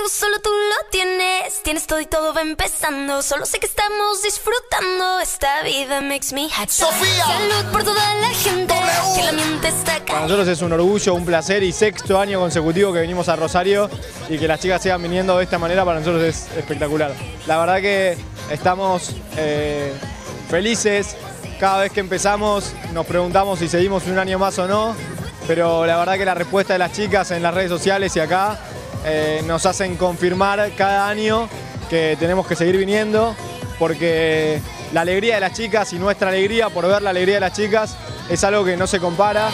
solo tú lo tienes. Tienes todo y todo va empezando. Solo sé que estamos disfrutando. Esta vida makes me happy. Sofía. Salud por toda la gente que la mente está acá. Para nosotros es un orgullo, un placer y sexto año consecutivo que venimos a Rosario y que las chicas sigan viniendo de esta manera para nosotros es espectacular. La verdad que estamos felices. Cada vez que empezamos nos preguntamos si seguimos un año más o no, pero la verdad que la respuesta de las chicas en las redes sociales y acá nos hacen confirmar cada año que tenemos que seguir viniendo, porque la alegría de las chicas y nuestra alegría por ver la alegría de las chicas es algo que no se compara.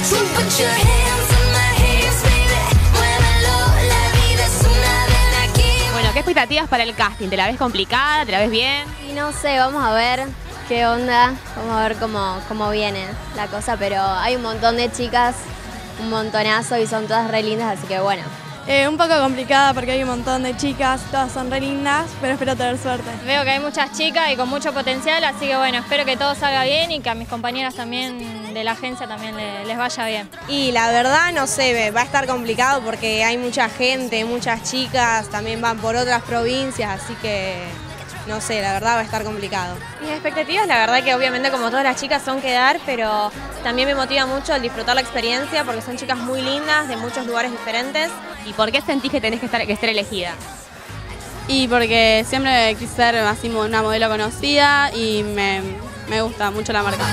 Bueno, ¿qué expectativas para el casting? ¿Te la ves complicada? ¿Te la ves bien? Y no sé, vamos a ver qué onda, vamos a ver cómo viene la cosa, pero hay un montón de chicas, un montonazo y son todas re lindas, así que bueno. Un poco complicada porque hay un montón de chicas, todas son re lindas, pero espero tener suerte. Veo que hay muchas chicas y con mucho potencial, así que bueno, espero que todo salga bien y que a mis compañeras también de la agencia también les vaya bien. Y la verdad, no sé, va a estar complicado porque hay mucha gente, muchas chicas, también van por otras provincias, así que no sé, la verdad va a estar complicado. Mis expectativas, la verdad que obviamente como todas las chicas son quedar, pero también me motiva mucho el disfrutar la experiencia porque son chicas muy lindas, de muchos lugares diferentes. ¿Y por qué sentís que tenés que ser elegida? Y porque siempre quise ser así una modelo conocida y me gusta mucho la marca.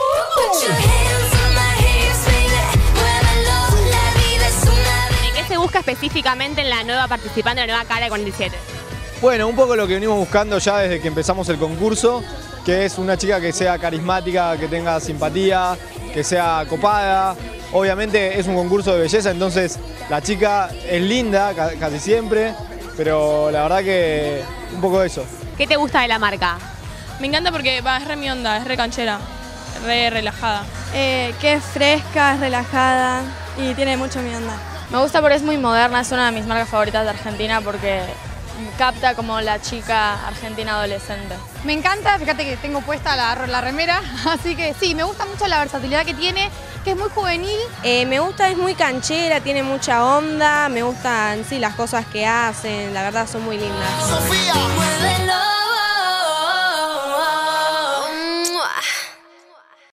¿Y qué se busca específicamente en la nueva participante, en la nueva cara de 47? Bueno, un poco lo que venimos buscando ya desde que empezamos el concurso, que es una chica que sea carismática, que tenga simpatía, que sea copada. Obviamente es un concurso de belleza, entonces la chica es linda casi siempre, pero la verdad que un poco eso. ¿Qué te gusta de la marca? Me encanta porque es re mi onda, es re canchera, re relajada. Que es fresca, es relajada y tiene mucho mi onda. Me gusta porque es muy moderna, es una de mis marcas favoritas de Argentina porque capta como la chica argentina adolescente. Me encanta, fíjate que tengo puesta la remera, así que sí, me gusta mucho la versatilidad que tiene, que es muy juvenil. Me gusta, es muy canchera, tiene mucha onda, me gustan sí, las cosas que hacen, la verdad son muy lindas. Sofía. Muévelo.